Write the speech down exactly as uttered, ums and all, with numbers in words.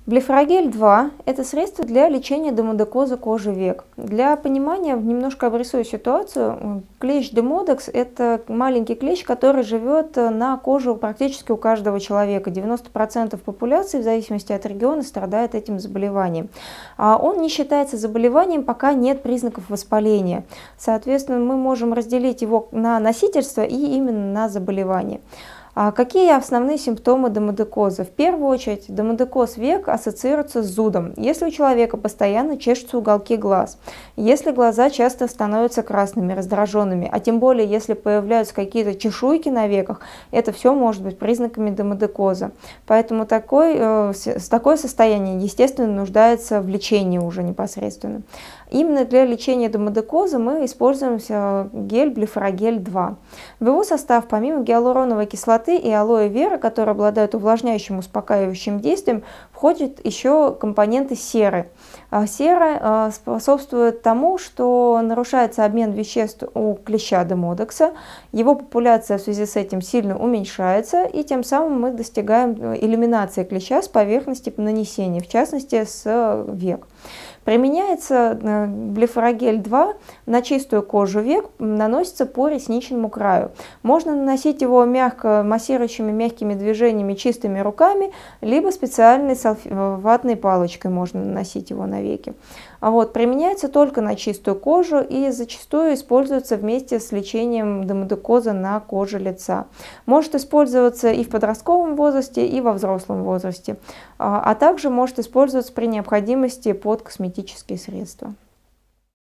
Блефарогель два– это средство для лечения демодекоза кожи век. Для понимания немножко обрисую ситуацию. Клещ демодекс– это маленький клещ, который живет на коже практически у каждого человека. девяносто процентов популяции, в зависимости от региона, страдает этим заболеванием. Он не считается заболеванием, пока нет признаков воспаления. Соответственно, мы можем разделить его на носительство и именно на заболевание. Какие основные симптомы демодекоза? В первую очередь, демодекоз век ассоциируется с зудом. Если у человека постоянно чешутся уголки глаз, если глаза часто становятся красными, раздраженными, а тем более, если появляются какие-то чешуйки на веках, это все может быть признаками демодекоза. Поэтому такой, э, такое состояние, естественно, нуждается в лечении уже непосредственно. Именно для лечения демодекоза мы используем гель Блефарогель два. В его состав, помимо гиалуроновой кислоты и алоэ вера, которые обладают увлажняющим, успокаивающим действием, входят еще компоненты серы. Сера способствует тому, что нарушается обмен веществ у клеща демодекса, его популяция в связи с этим сильно уменьшается, и тем самым мы достигаем элиминации клеща с поверхности нанесения, в частности с век. Применяется Блефарогель два на чистую кожу век, наносится по ресничному краю. Можно наносить его мягко, массирующими мягкими движениями, чистыми руками, либо специальной ватной палочкой можно наносить его на веки. А вот, применяется только на чистую кожу и зачастую используется вместе с лечением демодекоза на коже лица. Может использоваться и в подростковом возрасте, и во взрослом возрасте, а также может использоваться при необходимости под косметические средства.